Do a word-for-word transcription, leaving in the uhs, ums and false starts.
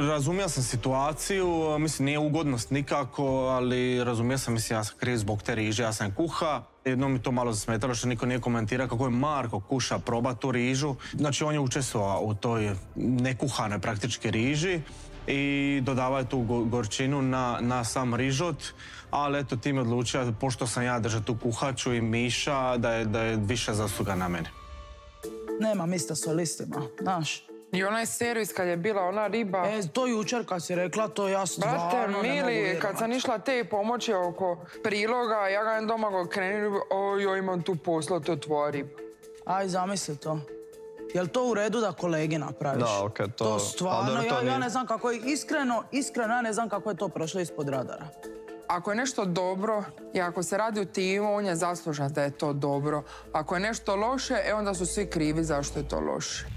Razumio sam situaciju, mislim nije ugodnost nikako, ali razumio sam, mislim ja sam kriv zbog te riže, ja sam kuha. Jednom mi to malo zasmetalo što niko nije komentirao kako je Marko kuša proba tu rižu. Znači on je učestvovao u toj nekuhanoj praktički riži i dodavao je tu gorčinu na, na sam rižot, ali eto tim je odlučio, pošto sam ja držao tu kuhaču i Miša, da je, da je više zasluga na meni. Nema mista s listima, znaš. I onaj servis kad je bila ona riba... E, to jučer kad si rekla, to ja stvarno ne mogu vjerovati. Brate, mili, kad sam išla te pomoći oko priloga, ja ga jedan doma go krenu, oj, imam tu posla, to tvoja riba. Aj, zamisli to. Jel to u redu da kolegi napraviš? Da, okej, to... To stvarno, ja, ja ne znam kako je, iskreno, iskreno, ja ne znam kako je to prošlo ispod radara. Ako je nešto dobro i ako se radi u timu, on je zaslužan da je to dobro. Ako je nešto loše, e onda su svi krivi zašto je to loše.